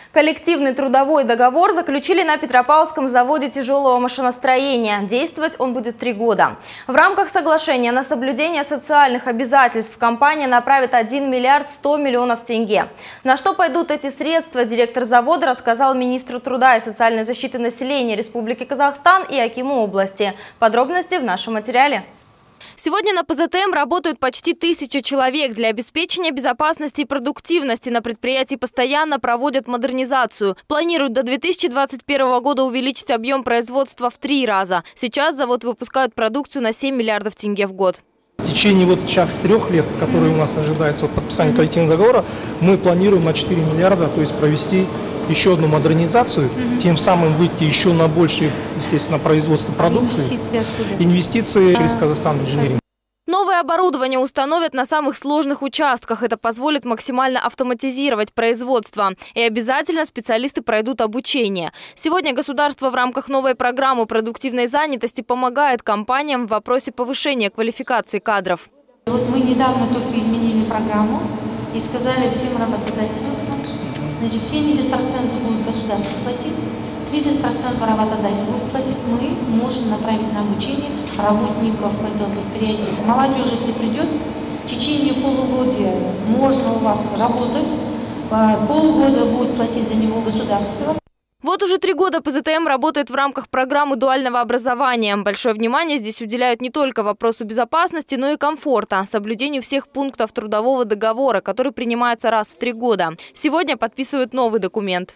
Коллективный трудовой договор заключили на Петропавловском заводе тяжелого машиностроения. Действовать он будет 3 года. В рамках соглашения на соблюдение социальных обязательств компания направит 1 миллиард 100 миллионов тенге. На что пойдут эти средства, директор завода рассказал министру труда и социальной защиты населения Республики Казахстан и акиму области. Подробности в нашем материале. Сегодня на ПЗТМ работают почти 1000 человек. Для обеспечения безопасности и продуктивности на предприятии постоянно проводят модернизацию. Планируют до 2021 года увеличить объем производства в 3 раза. Сейчас завод выпускает продукцию на 7 миллиардов тенге в год. В течение сейчас 3 лет, которые у нас ожидается от подписания коллективного договора, мы планируем на 4 миллиарда, то есть провести еще одну модернизацию, тем самым выйти еще на большее, естественно, производство продукции. Инвестиции через Казахстан инженеринг. Новое оборудование установят на самых сложных участках. Это позволит максимально автоматизировать производство. И обязательно специалисты пройдут обучение. Сегодня государство в рамках новой программы продуктивной занятости помогает компаниям в вопросе повышения квалификации кадров. Вот мы недавно только изменили программу и сказали всем работодателям, значит, 70% будет государство платить, 30% работодатель будет платить. Мы можем направить на обучение работников этого предприятия. Молодежь, если придет, в течение полугодия можно у вас работать, полгода будет платить за него государство. Вот уже 3 года ПЗТМ работает в рамках программы дуального образования. Большое внимание здесь уделяют не только вопросу безопасности, но и комфорта, соблюдению всех пунктов трудового договора, который принимается раз в 3 года. Сегодня подписывают новый документ.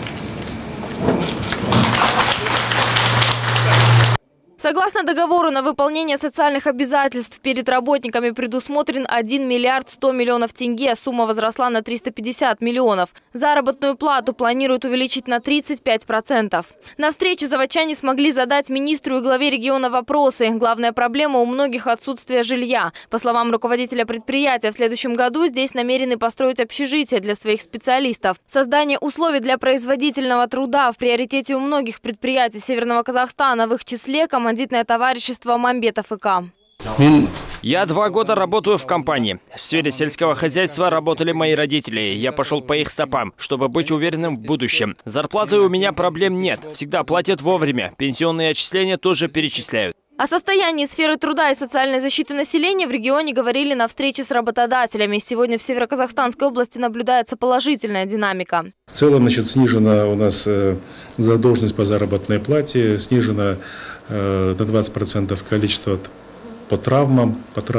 Согласно договору, на выполнение социальных обязательств перед работниками предусмотрен 1 миллиард 100 миллионов тенге. Сумма возросла на 350 миллионов. Заработную плату планируют увеличить на 35%. На встрече заводчане смогли задать министру и главе региона вопросы. Главная проблема у многих – отсутствие жилья. По словам руководителя предприятия, в следующем году здесь намерены построить общежитие для своих специалистов. Создание условий для производительного труда в приоритете у многих предприятий Северного Казахстана, в их числе командирное товарищество Мамбетов ИК. Я 2 года работаю в компании. В сфере сельского хозяйства работали мои родители. Я пошел по их стопам, чтобы быть уверенным в будущем. Зарплаты у меня проблем нет. Всегда платят вовремя. Пенсионные отчисления тоже перечисляют. О состоянии сферы труда и социальной защиты населения в регионе говорили на встрече с работодателями. Сегодня в Северо-Казахстанской области наблюдается положительная динамика. В целом, снижена у нас задолженность по заработной плате, снижено на 20% количество по травмам.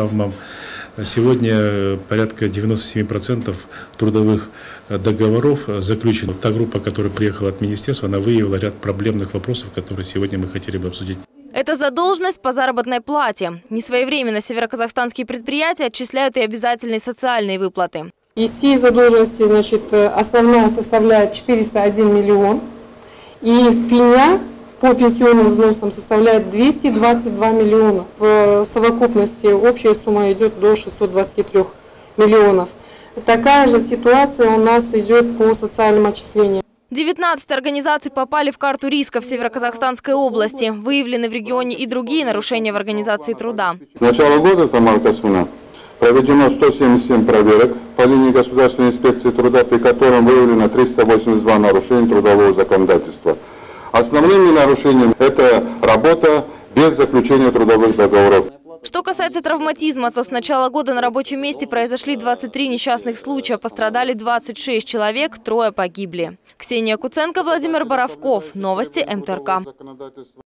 Сегодня порядка 97% трудовых договоров заключено. Та группа, которая приехала от министерства, она выявила ряд проблемных вопросов, которые сегодня мы хотели бы обсудить. Это задолженность по заработной плате. Несвоевременно североказахстанские предприятия отчисляют и обязательные социальные выплаты. Из всей задолженности, основная составляет 401 миллион. И пеня по пенсионным взносам составляет 222 миллиона. В совокупности общая сумма идет до 623 миллионов. Такая же ситуация у нас идет по социальным отчислениям. 19 организаций попали в карту рисков Североказахстанской области. Выявлены в регионе и другие нарушения в организации труда. С начала года, Тамара Касмина, проведено 177 проверок по линии Государственной инспекции труда, при котором выявлено 382 нарушения трудового законодательства. Основными нарушениями это работа без заключения трудовых договоров. Что касается травматизма, то с начала года на рабочем месте произошли 23 несчастных случая. Пострадали 26 человек, 3 погибли. Ксения Куценко, Владимир Боровков. Новости МТРК.